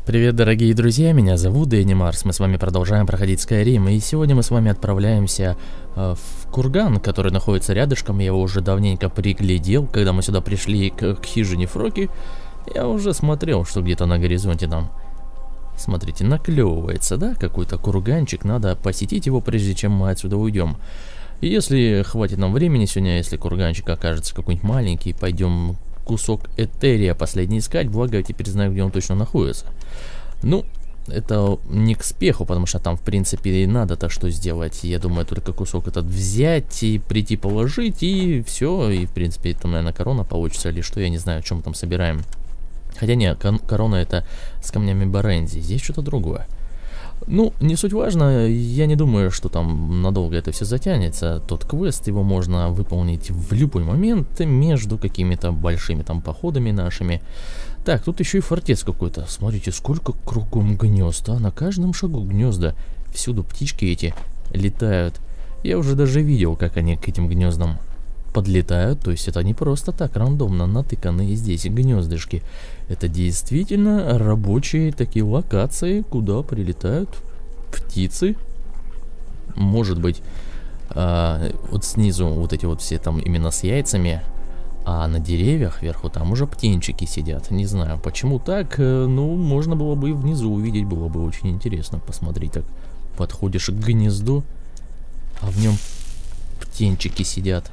Привет, дорогие друзья, меня зовут Дэнни Марс, мы с вами продолжаем проходить Skyrim, и сегодня мы с вами отправляемся в курган, который находится рядышком. Я его уже давненько приглядел, когда мы сюда пришли к хижине Фроки. Я уже смотрел, что где-то на горизонте там, смотрите, наклевывается, да, какой-то курганчик. Надо посетить его, прежде чем мы отсюда уйдем. И если хватит нам времени сегодня, если курганчик окажется какой-нибудь маленький, пойдем кусок Этерия последний искать, благо я теперь знаю, где он точно находится. Ну, это не к спеху, потому что там, в принципе, и надо-то что сделать. Я думаю, только кусок этот взять и прийти положить, и все. И, в принципе, там, наверное, корона получится или что, я не знаю, о чем мы там собираем. Хотя нет, корона это с камнями Барензи, здесь что-то другое. Ну, не суть важно, я не думаю, что там надолго это все затянется. Тот квест, его можно выполнить в любой момент между какими-то большими там походами нашими. Так, тут еще и фортец какой-то. Смотрите, сколько кругом гнезд, а на каждом шагу гнезда. Всюду птички эти летают. Я уже даже видел, как они к этим гнездам подлетают. То есть это не просто так рандомно натыканные здесь гнездышки. Это действительно рабочие такие локации, куда прилетают птицы. Может быть, вот снизу вот эти вот все там именно с яйцами. А на деревьях вверху там уже птенчики сидят. Не знаю, почему так. Ну, можно было бы и внизу увидеть. Было бы очень интересно посмотреть. Так, подходишь к гнезду, а в нем птенчики сидят.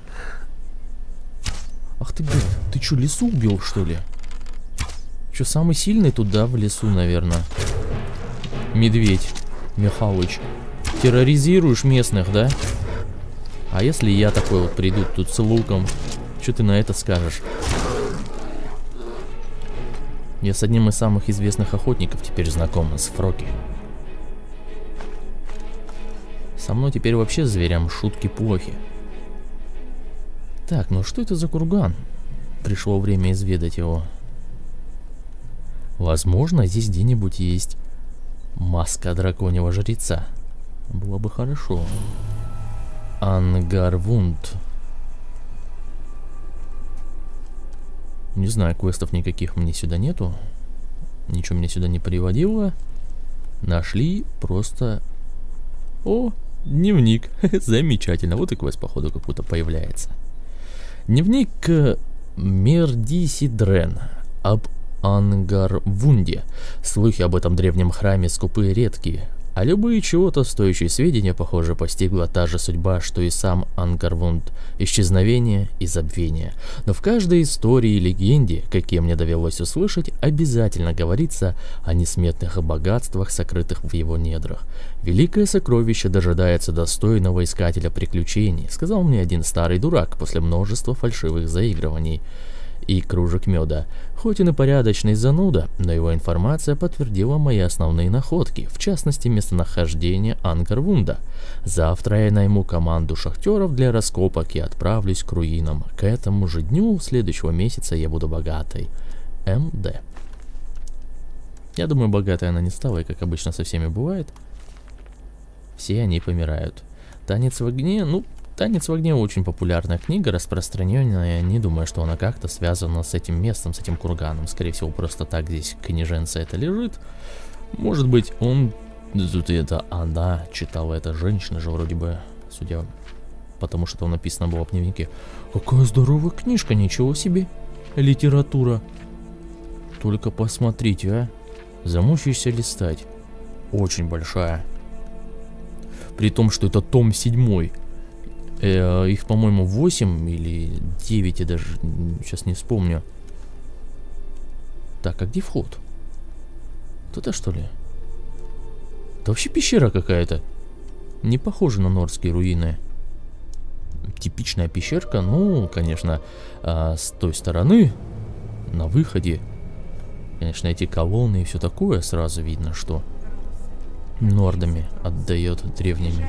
Ах ты, блин, ты что, лесу убил, что ли? Что, самый сильный тут, да, в лесу, наверное? Медведь Михалыч. Терроризируешь местных, да? А если я такой вот приду тут с луком? Что ты на это скажешь? Я с одним из самых известных охотников теперь знаком, с Фроки. Со мной теперь вообще зверям шутки плохи. Так, ну что это за курган? Пришло время изведать его. Возможно, здесь где-нибудь есть маска драконьего жреца. Было бы хорошо. Ангарвунд. Не знаю, квестов никаких мне сюда нету. Ничего меня сюда не приводило. Нашли просто... О, дневник. Замечательно. Вот и квест, походу, какой-то появляется. Дневник Мердиси Дрен об Ангарвунде. Слухи об этом древнем храме скупы и редкие. А любые чего-то стоящие сведения, похоже, постигла та же судьба, что и сам Ангарвунд – исчезновение и забвение. Но в каждой истории и легенде, какие мне довелось услышать, обязательно говорится о несметных богатствах, сокрытых в его недрах. «Великое сокровище дожидается достойного искателя приключений», – сказал мне один старый дурак после множества фальшивых заигрываний и кружек меда. Хоть он и порядочный зануда, но его информация подтвердила мои основные находки, в частности местонахождение Ангарвунда. Завтра я найму команду шахтеров для раскопок и отправлюсь к руинам. К этому же дню следующего месяца я буду богатой. МД. Я думаю, богатой она не стала, и как обычно со всеми бывает. Все они помирают. Танец в огне, ну... «Танец в огне» очень популярная книга, распространенная. Не думаю, что она как-то связана с этим местом, с этим курганом. Скорее всего, просто так здесь книженца это лежит. Может быть, он... Тут это она читала, эта женщина же вроде бы, судя... Потому что там написано было в дневнике. Какая здоровая книжка, ничего себе. Литература. Только посмотрите, а. Замучаешься листать. Очень большая. При том, что это том 7. Их, по-моему, 8 или 9, я даже сейчас не вспомню. Так, а где вход? Туда, что ли? Это вообще пещера какая-то. Не похоже на нордские руины. Типичная пещерка, ну, конечно, с той стороны, на выходе. Конечно, эти колонны и все такое, сразу видно, что нордами отдает древними.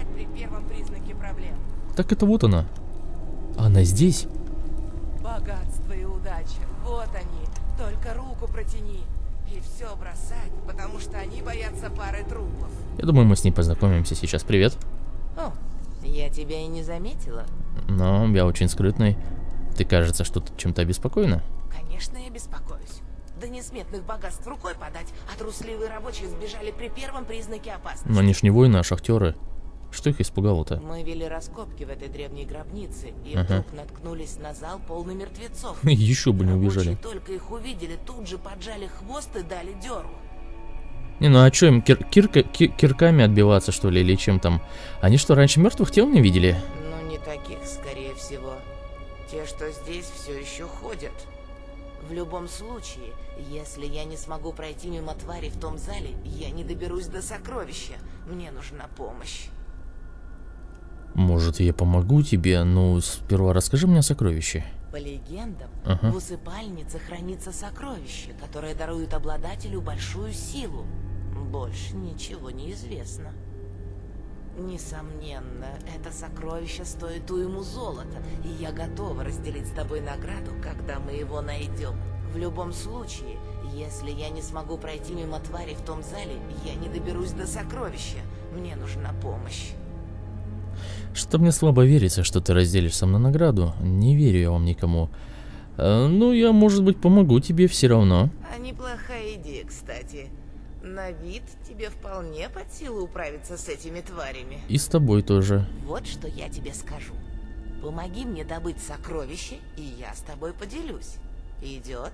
Так это вот она. Она здесь. Богатство и удача. Вот они. Только руку протяни. И все бросать, потому что они боятся пары трупов. Я думаю, мы с ней познакомимся сейчас. Привет. О, я тебя и не заметила. Но я очень скрытный. Ты, кажется, что-то чем-то обеспокоена? Конечно, я беспокоюсь. до несметных богатств рукой подать, а трусливые рабочие сбежали при первом признаке опасности. Но они ж не воины, а шахтеры. Что их испугало-то? Мы вели раскопки в этой древней гробнице и вдруг наткнулись на зал полный мертвецов. Еще бы не Рабочие убежали. только их увидели, тут же поджали хвост и дали дёру. Не, ну а что им кирками отбиваться, что ли, или чем там? Они что, раньше мертвых тел не видели? Ну, не таких, скорее всего. Те, что здесь, все еще ходят. В любом случае, если я не смогу пройти мимо твари в том зале, я не доберусь до сокровища. Мне нужна помощь. Может, я помогу тебе, но сперва расскажи мне о сокровище. По легендам, в усыпальнице хранится сокровище, которое дарует обладателю большую силу. Больше ничего не известно. Несомненно, это сокровище стоит уйму золота, и я готова разделить с тобой награду, когда мы его найдем. В любом случае, если я не смогу пройти мимо твари в том зале, я не доберусь до сокровища. Мне нужна помощь. Что мне слабо верится, что ты разделишь со мной награду. Не верю я вам никому. Ну, я, может быть, помогу тебе все равно. А неплохая идея, кстати. На вид тебе вполне под силу управиться с этими тварями. И с тобой тоже. Вот что я тебе скажу. Помоги мне добыть сокровище, и я с тобой поделюсь. Идет?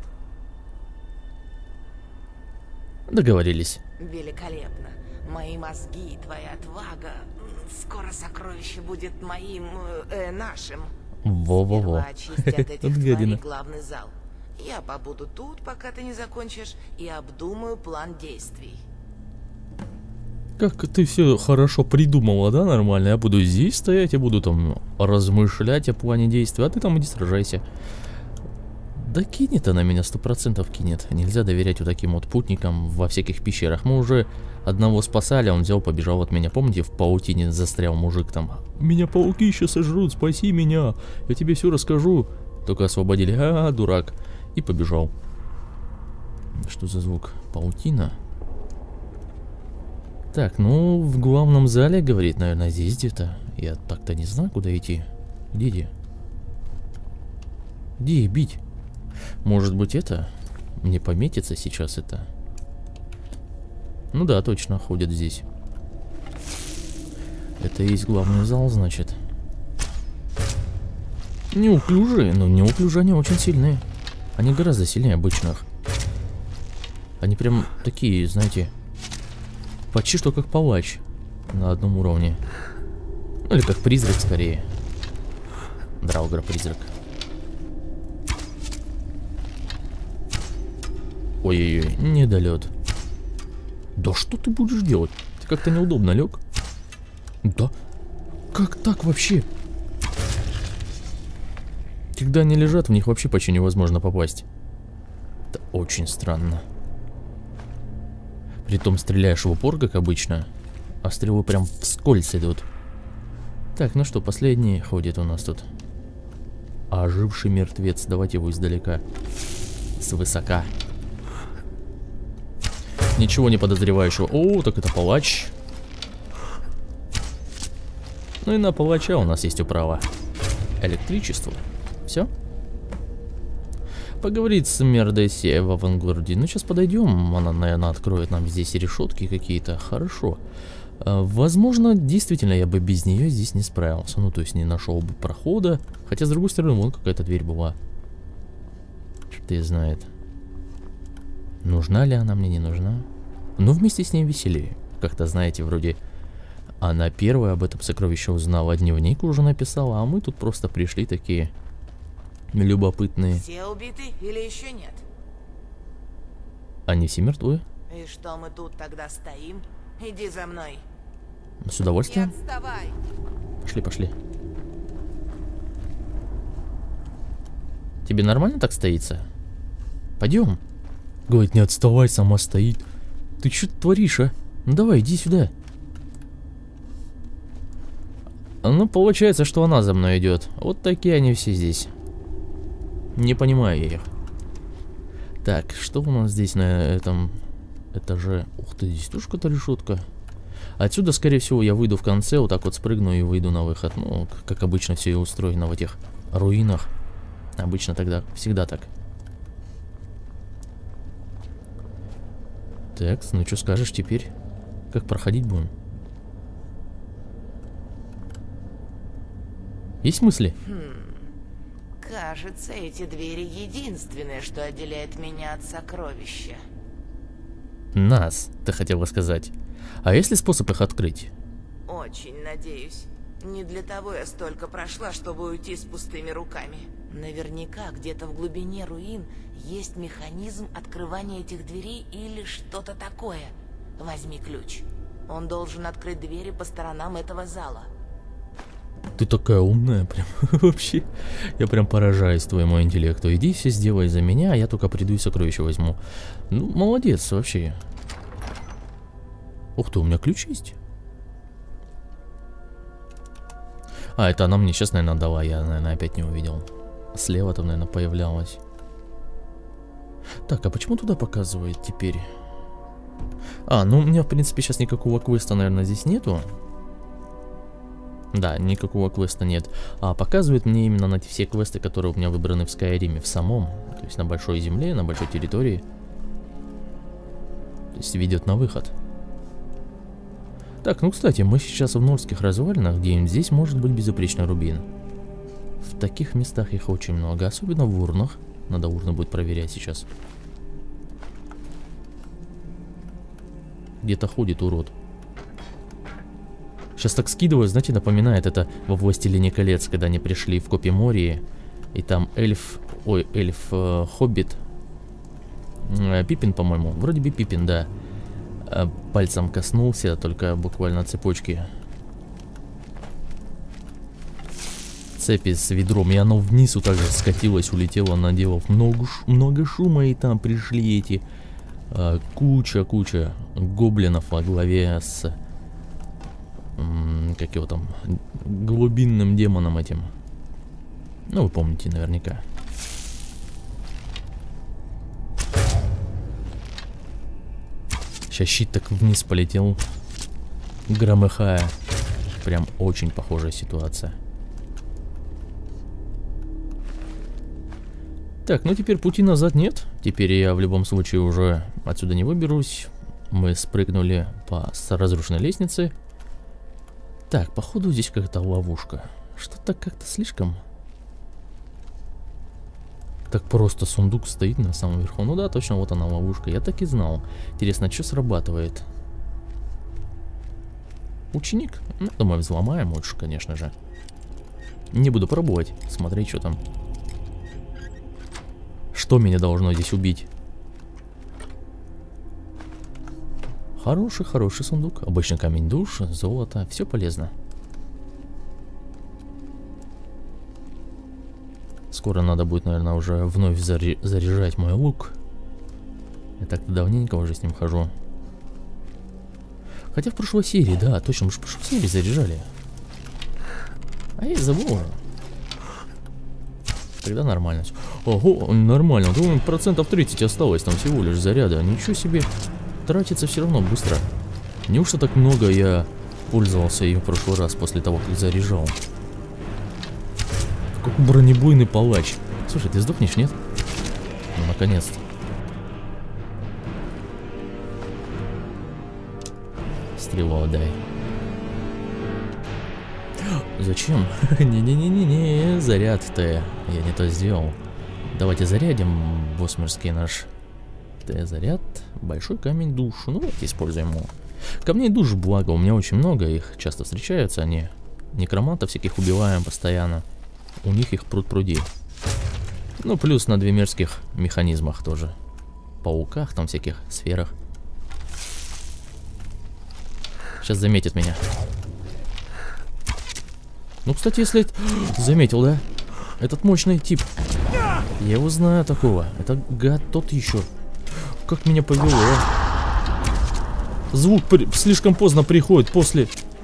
Договорились. Великолепно. Мои мозги и твоя отвага. Скоро сокровище будет моим, нашим. Во-во-во. Сперва очисти от этих тварей главный зал. Я побуду тут, пока ты не закончишь, и обдумаю план действий. Как ты все хорошо придумала, да, нормально? Я буду здесь стоять, я буду там размышлять о плане действий, а ты там иди сражайся. Да кинет она меня, 100% кинет. Нельзя доверять вот таким вот путникам во всяких пещерах. Мы уже одного спасали, он взял, побежал от меня. Помните, в паутине застрял мужик там? Меня пауки сейчас сожрут, спаси меня. Я тебе все расскажу. Только освободили. А, дурак. И побежал. Что за звук? Паутина? Так, ну, в главном зале, говорит, наверное, здесь где-то. Я так-то не знаю, куда идти. Где? Где бить? Может быть, это? Мне пометится сейчас это. Ну да, точно, ходят здесь. Это и есть главный зал, значит. Неуклюжие, но неуклюжие они очень сильные. Они гораздо сильнее обычных. Они прям такие, знаете, почти что как палач на одном уровне. Ну или как призрак скорее. Драугр-призрак. Ой-ой-ой, недолет. Да что ты будешь делать? Ты как-то неудобно лег. Да? Как так вообще? Когда они лежат, в них вообще почти невозможно попасть. Это очень странно. Притом стреляешь в упор, как обычно, а стрелы прям вскользь идут. Так, ну что, последний ходит у нас тут. Оживший мертвец. Давайте его издалека. Свысока. Ничего не подозревающего. О, так это палач. Ну и на палача у нас есть управа. Электричество. Все. Поговорить с Мердесия в авангарде. Ну, сейчас подойдем. Она, наверное, откроет нам здесь решетки какие-то. Хорошо. Возможно, действительно, я бы без нее здесь не справился. Ну, то есть не нашел бы прохода. Хотя, с другой стороны, вон какая-то дверь была. Что-то и знает. Нужна ли она мне, не нужна? Но вместе с ней веселее. Как-то, знаете, вроде она первая об этом сокровище узнала, дневник уже написала, а мы тут просто пришли такие любопытные. Все убиты или еще нет? Они все мертвы. И что мы тут тогда стоим? Иди за мной. С удовольствием. Не отставай. Пошли, пошли. Тебе нормально так стоится? Пойдем. Говорит, не отставай, сама стоит. Ты что творишь, а? Ну давай, иди сюда. Ну, получается, что она за мной идет. Вот такие они все здесь. Не понимаю я их. Так, что у нас здесь на этом этаже? Ух ты, здесь тоже какая-то решетка. Отсюда, скорее всего, я выйду в конце, вот так вот спрыгну и выйду на выход. Ну, как обычно все и устроено в этих руинах. Обычно тогда, всегда так. Так, ну что скажешь теперь? Как проходить будем? Есть мысли? Кажется, эти двери единственное, что отделяет меня от сокровища. Нас, ты хотела сказать. А есть ли способ их открыть? Очень надеюсь. Не для того я столько прошла, чтобы уйти с пустыми руками. Наверняка где-то в глубине руин есть механизм открывания этих дверей или что-то такое. Возьми ключ. Он должен открыть двери по сторонам этого зала. Ты такая умная, прям вообще. Я прям поражаюсь твоему интеллекту. Иди все сделай за меня, а я только приду и сокровища возьму. Ну, молодец вообще. Ух ты, у меня ключ есть. А, это она мне сейчас, наверное, дала. Я, наверное, опять не увидел. Слева там, наверное, появлялась. Так, а почему туда показывает теперь? А, ну у меня, в принципе, сейчас никакого квеста, наверное, здесь нету. Да, никакого квеста нет. А показывает мне именно на все квесты, которые у меня выбраны в Скайриме, в самом. То есть на большой земле, на большой территории. То есть ведет на выход. Так, ну кстати, мы сейчас в Норских развалинах, где здесь может быть безупречный рубин. В таких местах их очень много, особенно в урнах. Надо урны будет проверять сейчас. Где-то ходит урод. Сейчас так скидываю, знаете, напоминает это во «Властелине колец», когда они пришли в Копьеморье, и там хоббит, Пиппин, по-моему, вроде бы Пиппин, да, пальцем коснулся, только буквально цепочки цепи с ведром, и оно вниз вот так же скатилось, улетело, наделав много шума, и там пришли эти куча гоблинов во главе с как его там, глубинным демоном этим. Ну, вы помните наверняка. Сейчас щит так вниз полетел, громыхая. Прям очень похожая ситуация. Так, ну теперь пути назад нет. Теперь я в любом случае уже отсюда не выберусь. Мы спрыгнули по разрушенной лестнице. Так, походу здесь какая-то ловушка. Что-то как-то слишком. Так просто сундук стоит на самом верху. Ну да, точно, вот она ловушка. Я так и знал. Интересно, что срабатывает? Ученик? Ну, думаю, взломаем лучше, конечно же. Не буду пробовать, смотреть, что там. Что меня должно здесь убить? Хороший сундук. Обычный камень душ, золото, все полезно. Скоро надо будет, наверное, уже вновь заряжать мой лук. Я так-то давненько уже с ним хожу. Хотя в прошлой серии, да, точно, мы же в прошлой серии заряжали. А я и забыл. Тогда нормально. Ого, нормально. Думаю, процентов 30 осталось там всего лишь заряда. Ничего себе. Тратится все равно быстро. Неужто так много я пользовался им в прошлый раз после того, как заряжал? Как бронебойный палач. Слушай, ты сдохнешь, нет? Ну, наконец-то. Стрелу отдай. Зачем? Не-не-не-не-не, заряд-то я не то сделал. Давайте зарядим босмерский наш заряд. Большой камень душ. Ну, давайте используем его. Камней душ, благо, у меня очень много, их часто встречаются, они некромантов всяких убиваем постоянно. У них их пруд-пруди. Ну, плюс на двемерских механизмах тоже. Пауках, там всяких сферах. Сейчас заметит меня. Ну, кстати, если... Заметил, да? Этот мощный тип. Я его знаю такого. Это гад тот еще. Как меня повело, а? Звук слишком поздно приходит после...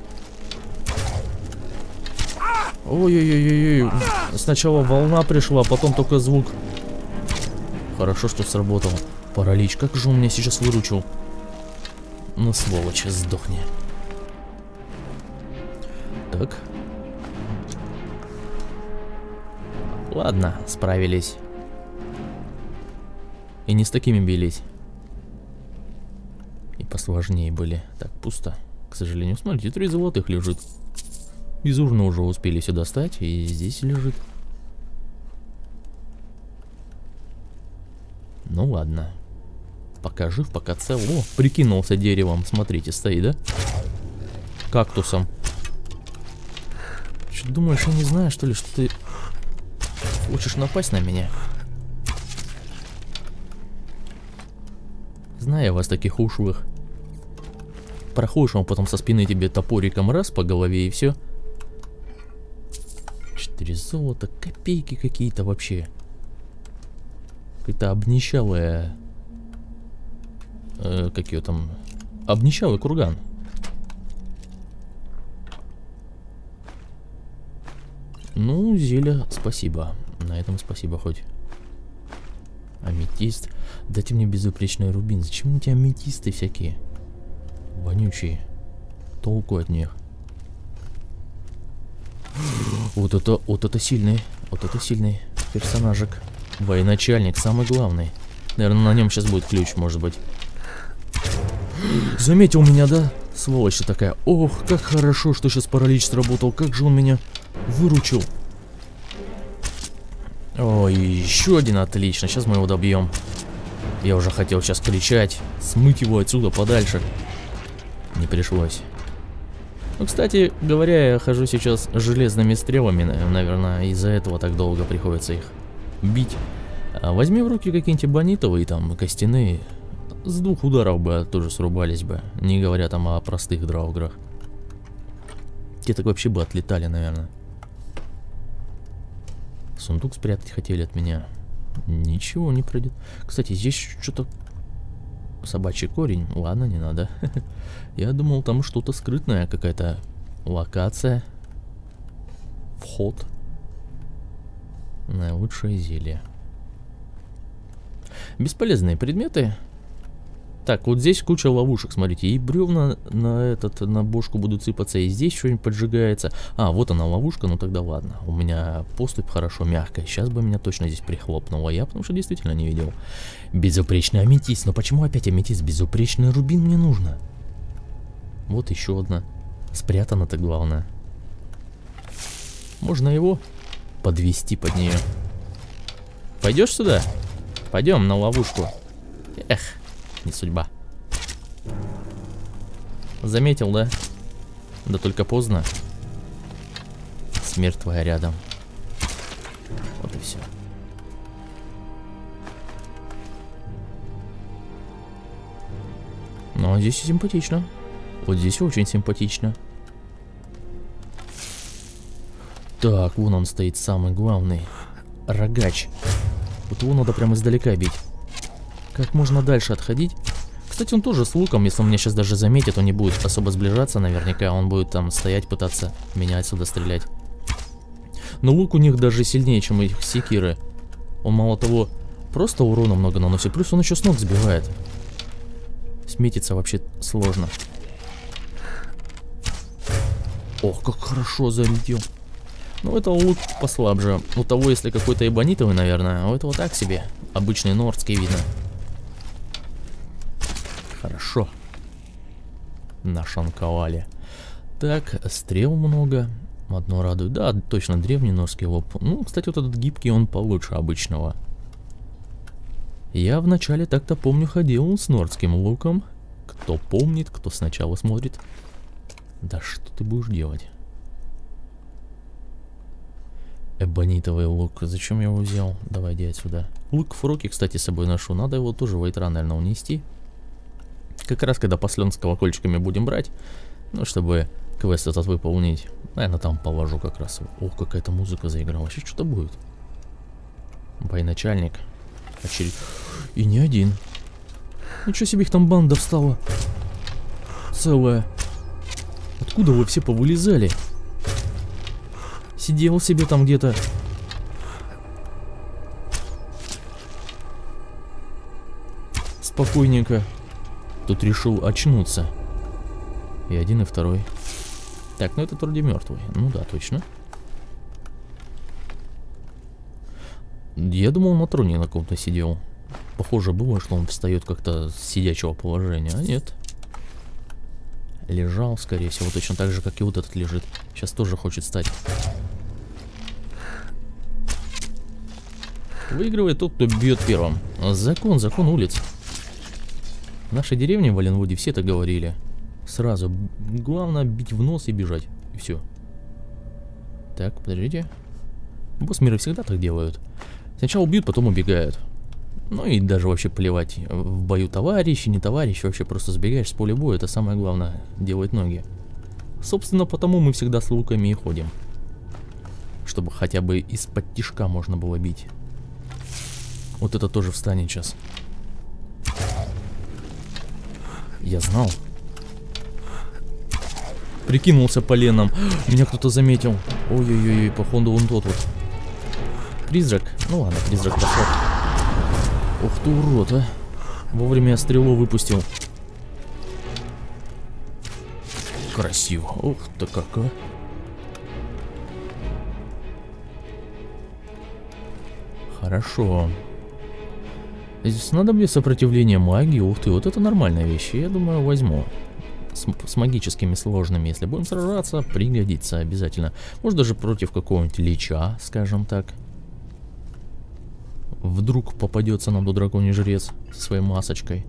Ой-ой-ой-ой. Сначала волна пришла, потом только звук. Хорошо, что сработал. Паралич, как же он меня сейчас выручил. Ну, сволочь, сдохни. Так. Ладно, справились. И не с такими бились. И посложнее были. Так, пусто. К сожалению, смотрите, 3 золотых лежит. Из урны уже успели все достать, и здесь лежит. Ну ладно. Пока жив, пока цел. О, прикинулся деревом. Смотрите, стоит, да? Кактусом. Что думаешь, я не знаю, что ли, что ты хочешь напасть на меня? Знаю я вас таких ушлых. Проходишь, он потом со спины тебе топориком раз по голове и все. 4 золота, копейки какие-то вообще. Какая-то обнищалая... как ее там... Обнищалый курган. Ну, зелье, спасибо. На этом спасибо хоть. Аметист. Дайте мне безупречный рубин. Зачем эти аметисты всякие? Вонючие. Толку от них. Вот это сильный. Вот это сильный персонажик. Военачальник, самый главный. Наверное, на нем сейчас будет ключ, может быть. Заметил меня, да? Сволочь такая. Ох, как хорошо, что сейчас паралич сработал. Как же он меня выручил. Ой, еще один, отлично. Сейчас мы его добьем. Я уже хотел сейчас кричать, смыть его отсюда подальше. Не пришлось. Ну, кстати говоря, я хожу сейчас с железными стрелами. Наверное, из-за этого так долго приходится их бить. Возьми в руки какие-нибудь бонитовые, там, костяные. С 2 ударов бы тоже срубались бы. Не говоря там о простых драуграх. Те так вообще бы отлетали, наверное. Сундук спрятать хотели от меня. Ничего не пройдет. Кстати, здесь что-то... Собачий корень. Ладно, не надо. Я думал, там что-то скрытное, какая-то локация. Вход. Наилучшее зелье. Бесполезные предметы. Так, вот здесь куча ловушек, смотрите. И бревна на бошку будут сыпаться, и здесь что-нибудь поджигается. А, вот она ловушка, ну тогда ладно. У меня поступь хорошо мягкая. Сейчас бы меня точно здесь прихлопнуло. Я потому что действительно не видел. Безупречный аметист. Но почему опять аметист? Безупречный рубин мне нужно. Вот еще одна. Спрятана-то главное. Можно его подвести под нее. Пойдешь сюда? Пойдем на ловушку. Эх. Не судьба. Заметил, да? Да только поздно. Смерть твоя рядом. Вот и все. Ну, а здесь симпатично. Вот здесь очень симпатично. Так, вон он стоит, самый главный. Рогач. Вот его надо прямо издалека бить. Как можно дальше отходить? Кстати, он тоже с луком, если он меня сейчас даже заметит, он не будет особо сближаться наверняка. Он будет там стоять, пытаться меня отсюда стрелять. Но лук у них даже сильнее, чем у их секиры. Он мало того, просто урона много наносит, плюс он еще с ног сбивает. Сметиться вообще сложно. Ох, как хорошо залетел. Ну, это лук послабже. У того, если какой-то эбонитовый, наверное, а у этого так себе. Обычный нордский видно. Хорошо. Нашанковали. Так, стрел много. Одно радует. Да, точно, древний норский лук. Ну, кстати, вот этот гибкий, он получше обычного. Я вначале так-то помню ходил с нордским луком. Кто помнит, кто сначала смотрит. Да что ты будешь делать? Эбонитовый лук. Зачем я его взял? Давай, иди отсюда. Лук в руки, кстати, с собой ношу. Надо его тоже в Эйтран, наверное, унести. Как раз, когда послен с колокольчиками будем брать. Ну, чтобы квест этот выполнить. Наверное, там положу как раз. Ох, какая-то музыка заиграла. Сейчас что-то будет. Военачальник. И не один. Ничего себе, их там банда встала. Целая. Откуда вы все повылезали? Сидел себе там где-то. Спокойненько. Тут решил очнуться. И один, и второй. Так, ну этот вроде мертвый. Ну да, точно. Я думал, на троне на ком-то сидел. Похоже было, что он встает как-то с сидячего положения. А нет. Лежал, скорее всего, точно так же, как и вот этот лежит. Сейчас тоже хочет встать. Выигрывает тот, кто бьет первым. Закон улиц. В нашей деревне в Валенвуде все так говорили. Сразу. Главное бить в нос и бежать. И все. Так, подождите. Босс мира всегда так делают. Сначала убьют, потом убегают. Ну и даже вообще плевать. В бою товарищи, не товарищи. Вообще просто сбегаешь с поля боя. Это самое главное. Делать ноги. Собственно, потому мы всегда с луками и ходим. Чтобы хотя бы из-под тишка можно было бить. Вот это тоже встанет сейчас. Я знал. Прикинулся поленом. Меня кто-то заметил. Ой-ой-ой, походу он тот вот. Призрак. Ну ладно, призрак пошел. Ух ты, урод, а. Вовремя я стрелу выпустил. Красиво. Ух ты, какая. Хорошо. Здесь надо мне сопротивление магии. Ух ты, вот это нормальная вещь. Я думаю, возьму. С магическими сложными, если будем сражаться, пригодится обязательно. Может даже против какого-нибудь лича, скажем так. Вдруг попадется нам тут драконий жрец со своей масочкой.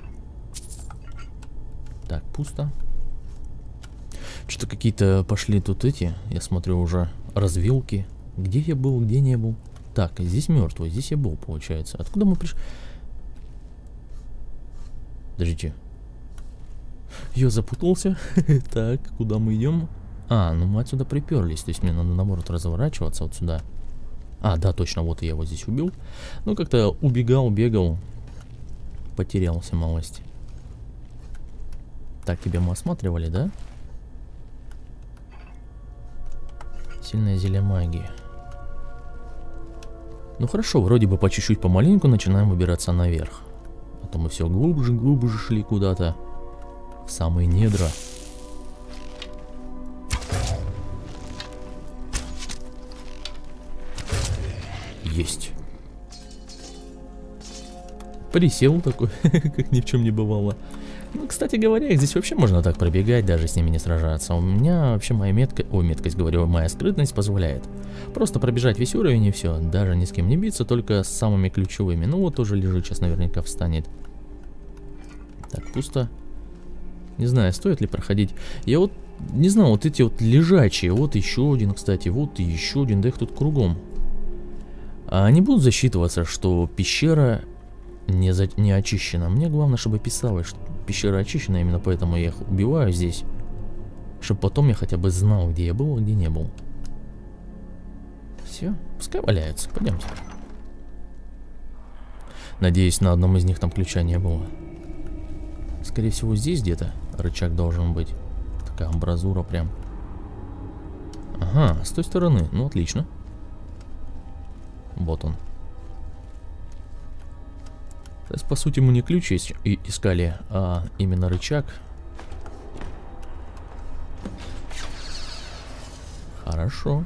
Так, пусто. Что-то какие-то пошли тут эти, я смотрю, уже развилки. Где я был, где не был. Так, здесь мертвый, здесь я был, получается. Откуда мы пришли? Подождите. Я запутался. Так, куда мы идем? А, ну мы отсюда приперлись. То есть мне надо, наоборот, разворачиваться вот сюда. А, да, точно, вот я его здесь убил. Ну, как-то убегал, бегал. Потерялся малость. Так, тебя мы осматривали, да? Сильное зелье магии. Ну хорошо, вроде бы по чуть-чуть, помаленьку начинаем выбираться наверх. А то мы все глубже, глубже шли куда-то. В самые недра. Есть. Присел такой, как ни в чем не бывало. Ну, кстати говоря, их здесь вообще можно так пробегать, даже с ними не сражаться. У меня вообще моя меткость, говорю, моя скрытность позволяет. Просто пробежать весь уровень и все. Даже ни с кем не биться, только с самыми ключевыми. Ну вот тоже лежит, сейчас наверняка встанет. Так, пусто. Не знаю, стоит ли проходить. Я вот не знаю, вот эти вот лежачие. Вот еще один, кстати, вот и еще один. Да их тут кругом. А они будут засчитываться, что пещера не очищена. Мне главное, чтобы писалось, что пещера очищена, именно поэтому я их убиваю здесь. Чтобы потом я хотя бы знал, где я был, а где не был. Все, пускай валяются. Пойдемте. Надеюсь, на одном из них там ключа не было. Скорее всего, здесь где-то рычаг должен быть. Такая амбразура прям. Ага, с той стороны. Ну, отлично. Вот он. То есть, по сути, мы не ключ искали, а именно рычаг. Хорошо.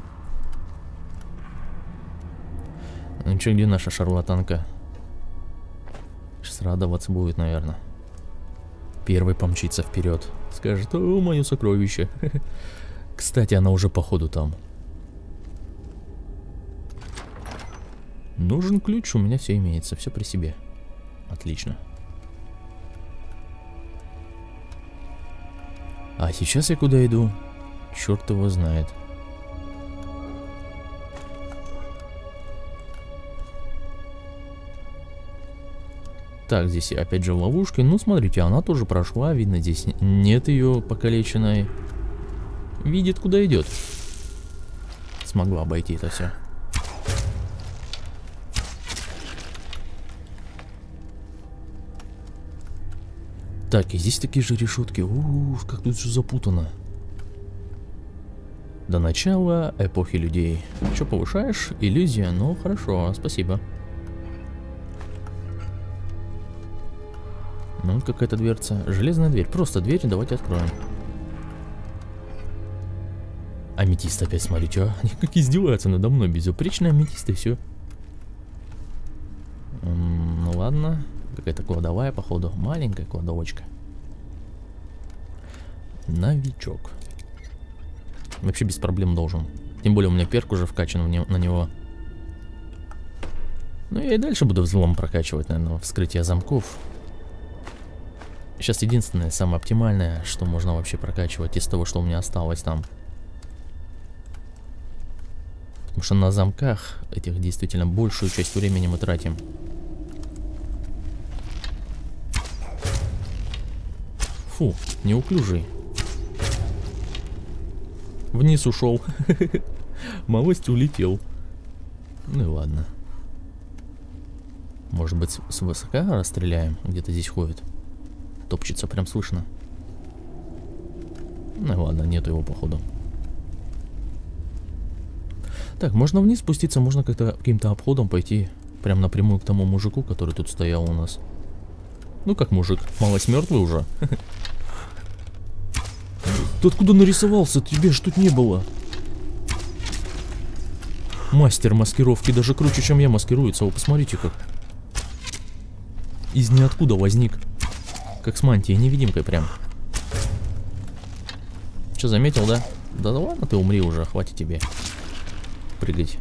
Ну что, где наша шарлатанка? Сейчас радоваться будет, наверное. Первый помчится вперед. Скажет: о, мое сокровище. Кстати, она уже походу там. Нужен ключ, у меня все имеется, все при себе. Отлично. А сейчас я куда иду? Черт его знает. Так, здесь опять же в ловушке. Ну, смотрите, она тоже прошла. Видно, здесь нет ее покалеченной. Видит, куда идет. Смогла обойти это все. Так, и здесь такие же решетки. Ух, как тут все запутано. До начала эпохи людей. Что повышаешь? Иллюзия. Ну, хорошо, спасибо. Ну, какая-то дверца. Железная дверь. Просто дверь, давайте откроем. Аметист опять, смотрите, а? Они как издеваются надо мной. Безупречный аметист и все. Ну, ладно. Какая-то кладовая, походу. Маленькая кладовочка. Новичок. Вообще без проблем должен. Тем более у меня перк уже вкачан на него. Ну я и дальше буду взлом прокачивать, наверное, вскрытие замков. Сейчас единственное, самое оптимальное, что можно вообще прокачивать из того, что у меня осталось там. Потому что на замках этих действительно большую часть времени мы тратим. Фу, неуклюжий. Вниз ушел. Малость улетел. Ну и ладно. Может быть, с высока расстреляем? Где-то здесь ходит. Топчется, прям слышно. Ну ладно, нету его походу. Так, можно вниз спуститься, можно как-то каким-то обходом пойти прям напрямую к тому мужику, который тут стоял у нас. Ну как мужик, малость мертвый уже. Ты откуда нарисовался? Тебе ж тут не было. Мастер маскировки, даже круче, чем я маскируется. Вы посмотрите как. Из ниоткуда возник. Как с мантией, невидимкой прям. Че, заметил, да? Да ладно, ты умри уже, хватит тебе прыгать.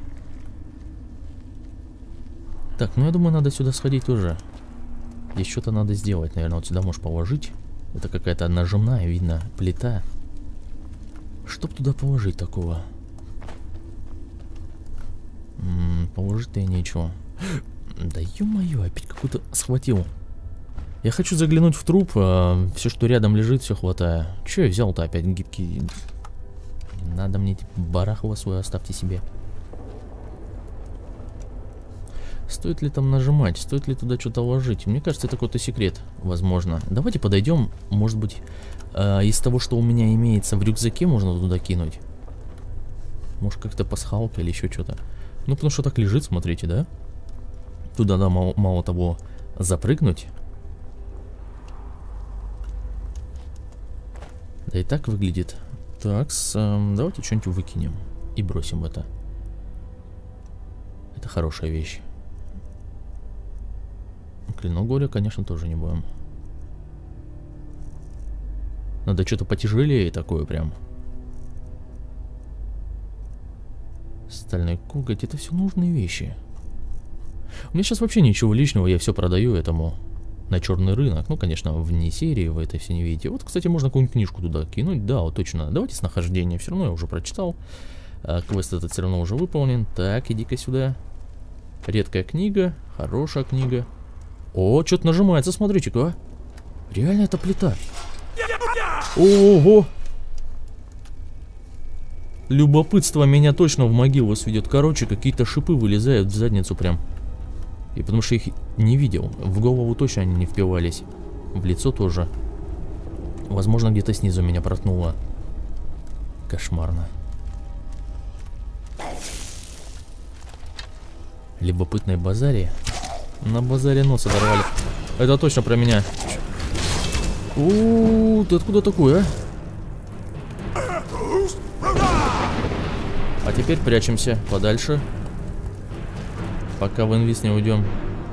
Так, ну я думаю, надо сюда сходить тоже. Здесь что-то надо сделать, наверное, вот сюда можешь положить. Это какая-то нажимная, видно, плита. Чтоб туда положить такого? Положить-то и нечего. Да ё-моё, опять какой-то схватил. Я хочу заглянуть в труп, все, что рядом лежит, все хватаю. Че я взял-то опять гибкий? Не надо мне барахло свое, оставьте себе. Стоит ли там нажимать? Стоит ли туда что-то ложить? Мне кажется, это какой-то секрет, возможно. Давайте подойдем, может быть, из того, что у меня имеется в рюкзаке, можно туда кинуть. Может, как-то пасхалка или еще что-то. Ну, потому что так лежит, смотрите, да? Туда, да, мало того, запрыгнуть. Да и так выглядит. Так, давайте что-нибудь выкинем и бросим это. Это хорошая вещь. Клинок горя, конечно, тоже не будем. Надо что-то потяжелее такое прям. Стальной коготь, это все нужные вещи. У меня сейчас вообще ничего личного, я все продаю этому на черный рынок. Ну, конечно, вне серии вы это все не видите. Вот, кстати, можно какую-нибудь книжку туда кинуть. Да, вот точно. Давайте с нахождения. Все равно я уже прочитал. Квест этот все равно уже выполнен. Так, иди-ка сюда. Редкая книга. Хорошая книга. О, что-то нажимается, смотрите-ка. А? Реально это плита. Ого! Любопытство меня точно в могилу сведет. Короче, какие-то шипы вылезают в задницу прям. И потому что их не видел. В голову точно они не впивались. В лицо тоже. Возможно, где-то снизу меня проткнуло. Кошмарно. Любопытное базаре. На базаре нос оторвали. Это точно про меня. Ты откуда такой, а? А теперь прячемся подальше. Пока в инвиз не уйдем.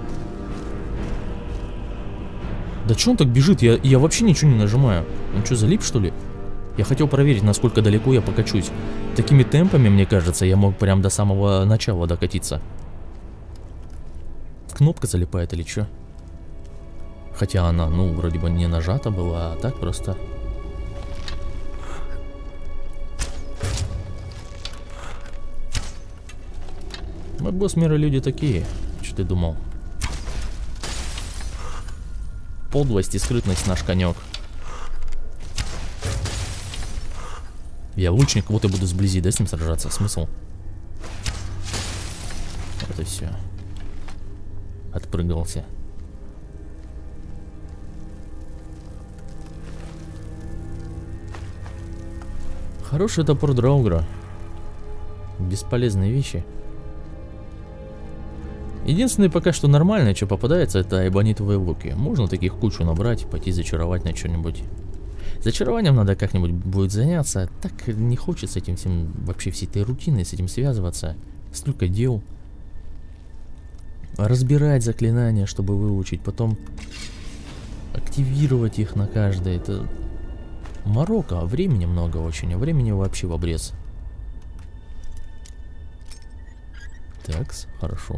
Да че он так бежит? Я вообще ничего не нажимаю. Он что, залип, что ли? Я хотел проверить, насколько далеко я покачусь. Такими темпами, мне кажется, я мог прям до самого начала докатиться. Кнопка залипает или что? Хотя она, ну, вроде бы не нажата была, а так просто. Мы босс-мира люди такие. Что ты думал? Подлость и скрытность наш конек. Я лучник, вот и буду сблизи, да, с ним сражаться? Смысл? Вот и все. Отпрыгался. Хороший топор Драугра. Бесполезные вещи. Единственное пока что нормальное, что попадается, это эбонитовые луки. Можно таких кучу набрать, пойти зачаровать на что-нибудь. Зачарованием надо как-нибудь будет заняться. Так не хочется этим всем, вообще всей этой рутиной, с этим связываться. Столько дел. Разбирать заклинания, чтобы выучить, потом активировать их на каждое. Это Марокко, времени много очень, а времени вообще в обрез. Такс, хорошо.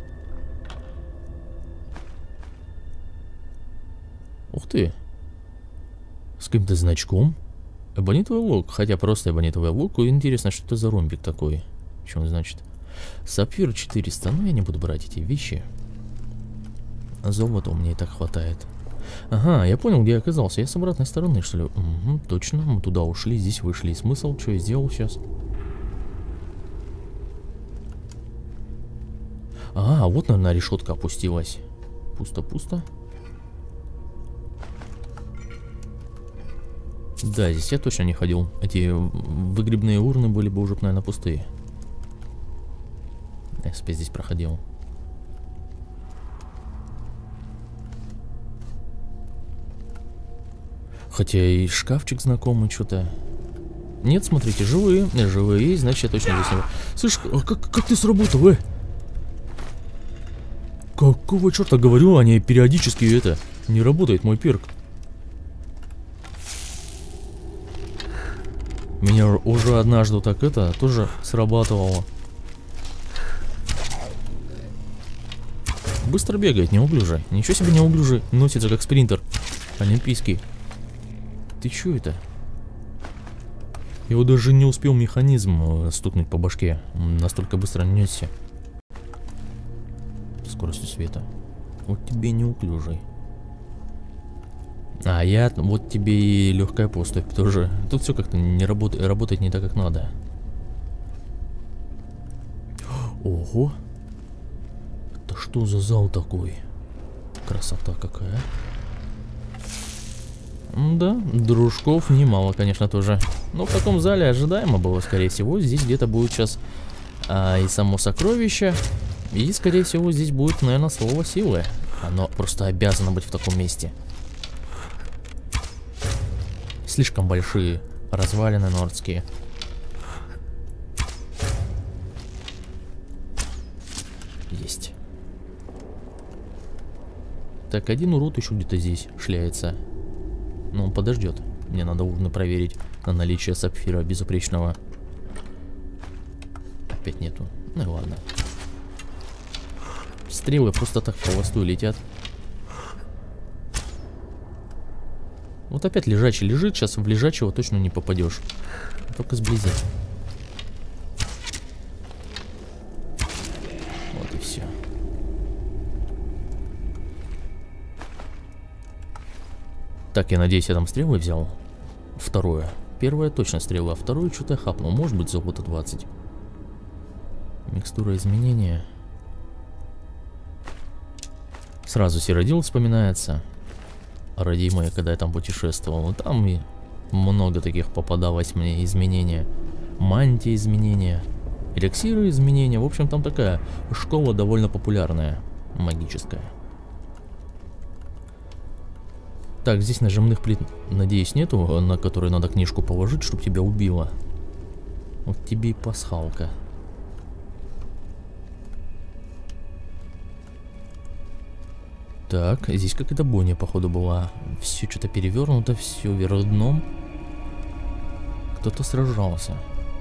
Ух ты. С каким-то значком. Эбонитовый лук, хотя просто эбонитовый лук. Интересно, что это за ромбик такой. Что он значит? Сапфир 400, но я не буду брать эти вещи. Золота у меня и так хватает. Ага, я понял, где я оказался. Я с обратной стороны, что ли? Угу, точно, мы туда ушли, здесь вышли. И смысл, что я сделал сейчас? А, вот, наверное, решетка опустилась. Пусто-пусто. Да, здесь я точно не ходил. Эти выгребные урны были бы уже, наверное, пустые. Я опять здесь проходил. Хотя и шкафчик знакомый что-то. Нет, смотрите, живые. Живые, значит, я точно здесь не... Слышь, как ты сработал, Какого черта, говорю, они периодически это... Не работает мой перк. Меня уже однажды так это тоже срабатывало. Быстро бегает, неуклюже. Ничего себе неуклюже. Носится как спринтер. Олимпийский. Ты чё это? Его даже не успел механизм стукнуть по башке. Настолько быстро несся. Скоростью света. Вот тебе неуклюжий. А я, вот тебе и легкая поступь тоже. Тут все как-то не работает не так, как надо. Ого! Это что за зал такой? Красота какая. Да, дружков немало, конечно, тоже. Но в таком зале ожидаемо было, скорее всего. Здесь где-то будет сейчас и само сокровище. И, скорее всего, здесь будет, наверное, слово силы. Оно просто обязано быть в таком месте. Слишком большие развалины нордские. Есть. Так, один урод еще где-то здесь шляется. Но он подождет. Мне надо урны проверить на наличие сапфира безупречного. Опять нету. Ну и ладно. Стрелы просто так в холостую летят. Вот опять лежачий лежит, сейчас в лежачего точно не попадешь. Только сблизи. Вот и все. Так, я надеюсь, я там стрелы взял. Второе. Первое точно стрела, а второе что-то я хапнул. Может быть, золото 20. Микстура изменения. Сразу Сиродил вспоминается. Родимые, когда я там путешествовал. Там и много таких попадалось мне изменения. Мантии изменения. Эликсиры изменения. В общем, там такая школа довольно популярная. Магическая. Так, здесь нажимных плит, надеюсь, нету, на которые надо книжку положить, чтобы тебя убило. Вот тебе и пасхалка. Так, здесь какая-то бойня, походу, была. Все что-то перевернуто, все вверх дном. Кто-то сражался.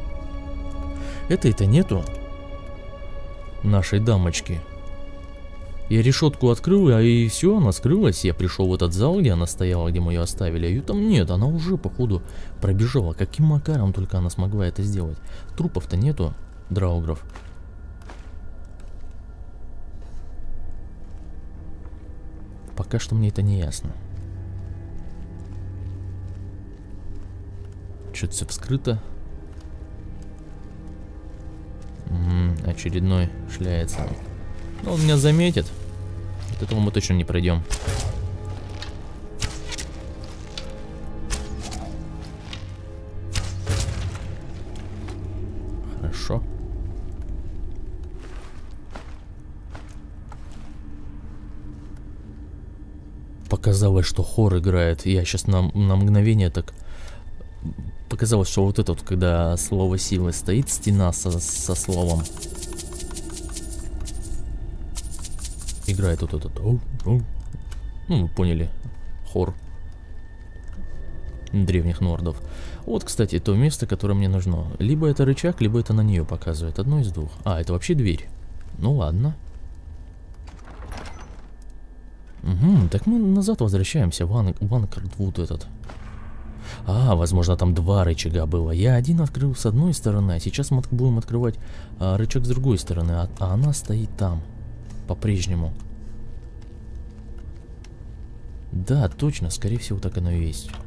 Это нету нашей дамочки. Я решетку открыл, и все, она скрылась. Я пришел в этот зал, где она стояла, где мы ее оставили. А ее там нет, она уже, походу, пробежала. Каким макаром только она смогла это сделать? Трупов-то нету, драугров. Пока что мне это не ясно. Что-то все вскрыто. Очередной шляется. Но он меня заметит. От этого мы точно не пройдем. Хорошо. Показалось, что хор играет. Я сейчас на мгновение так... Показалось, что вот это вот, когда слово силы стоит, стена со словом. Играет вот этот. Ну, вы поняли. Хор. древних нордов. Вот, кстати, то место, которое мне нужно. Либо это рычаг, либо это на нее показывает. Одно из двух. А, это вообще дверь. Ну ладно. Угу, так мы назад возвращаемся. Ванкардвуд этот. А, возможно, там два рычага было. Я один открыл с одной стороны, а сейчас мы будем открывать рычаг с другой стороны. А она стоит там. По-прежнему. Да, точно, скорее всего, так оно и есть.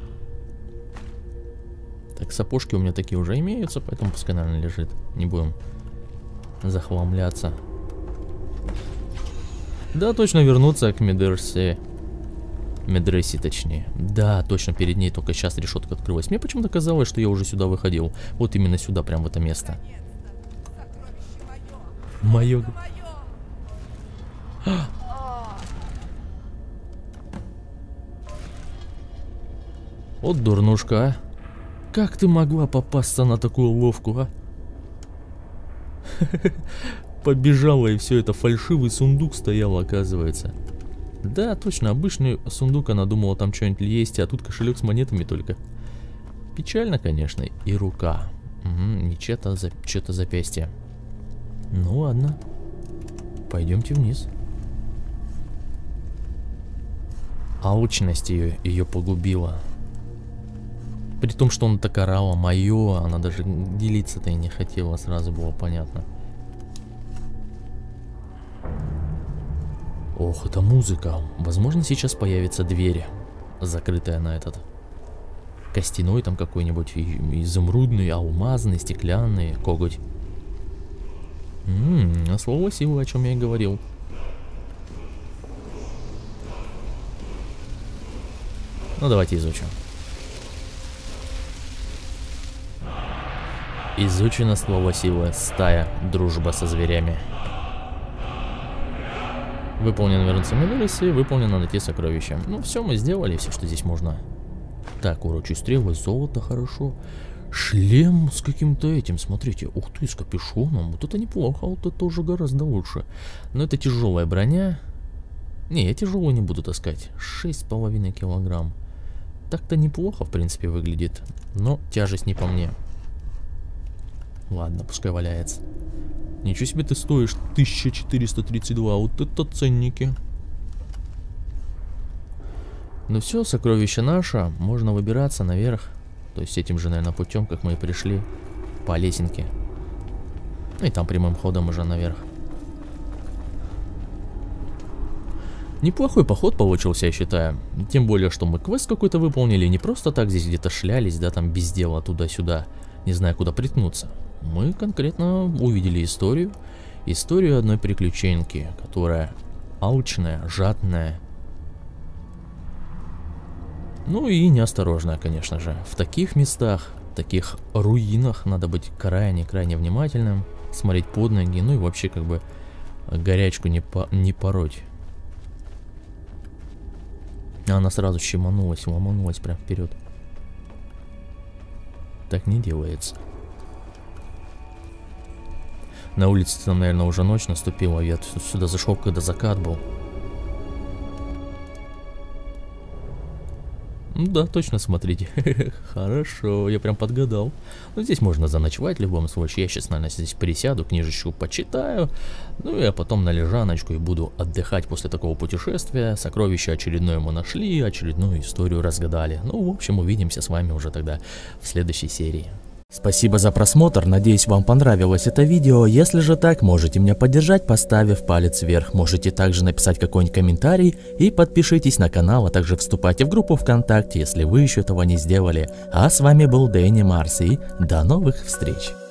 Так, сапожки у меня такие уже имеются, поэтому пускай, наверное, лежит. Не будем захламляться. Да, точно вернуться к Медресе. Медресе, точнее. Да, точно, перед ней только сейчас решетка открылась. Мне почему-то казалось, что я уже сюда выходил. Вот именно сюда, прям в это место. Мое. Вот дурнушка, а. Как ты могла попасться на такую уловку, а? Побежала, и все это фальшивый сундук стоял, оказывается. Да, точно, обычный сундук, она думала, там что-нибудь есть, а тут кошелек с монетами только. Печально, конечно, и рука. Угу, не что-то запястье. Ну ладно, пойдемте вниз. Алчность ее погубила. При том, что он так орала, мое, она даже делиться-то и не хотела, сразу было понятно. Ох, это музыка. Возможно, сейчас появится дверь, закрытая на этот костяной там какой-нибудь, изумрудный, алмазный, стеклянный, коготь. Слово силы, о чем я и говорил. Ну, давайте изучим. Изучено слово силы. Стая. Дружба со зверями. Выполнено вернуться в Медресе, выполнено найти сокровища. Ну все, мы сделали все, что здесь можно. Так, урочи стрелы, золото, хорошо. Шлем с каким-то этим, смотрите. Ух ты, с капюшоном. Вот это неплохо, вот это уже гораздо лучше. Но это тяжелая броня. Не, я тяжелую не буду таскать. 6,5 килограмм. Так-то неплохо, в принципе, выглядит. Но тяжесть не по мне. Ладно, пускай валяется. Ничего себе ты стоишь, 1432, вот это ценники. Ну все, сокровище наше, можно выбираться наверх. То есть этим же, наверное, путем, как мы и пришли, по лесенке. Ну и там прямым ходом уже наверх. Неплохой поход получился, я считаю. Тем более, что мы квест какой-то выполнили, не просто так здесь где-то шлялись, да, там без дела туда-сюда, не знаю, куда приткнуться. Мы конкретно увидели историю. Историю одной приключенки, которая алчная, жадная. Ну и неосторожная, конечно же. В таких местах, в таких руинах надо быть крайне-крайне внимательным. Смотреть под ноги, ну и вообще как бы горячку не пороть. Она сразу щеманулась, ломанулась прям вперед. Так не делается. На улице там, наверное, уже ночь наступила. Я сюда зашел, когда закат был. Да, точно, смотрите. Хорошо, я прям подгадал. Ну, здесь можно заночевать в любом случае. Я сейчас, наверное, здесь присяду, книжечку почитаю. Ну, и потом на лежаночку и буду отдыхать после такого путешествия. Сокровище очередное мы нашли, очередную историю разгадали. Ну, в общем, увидимся с вами уже тогда в следующей серии. Спасибо за просмотр, надеюсь, вам понравилось это видео. Если же так, можете меня поддержать, поставив палец вверх. Можете также написать какой-нибудь комментарий и подпишитесь на канал, а также вступайте в группу ВКонтакте, если вы еще этого не сделали. А с вами был Дэнни Марс, и до новых встреч!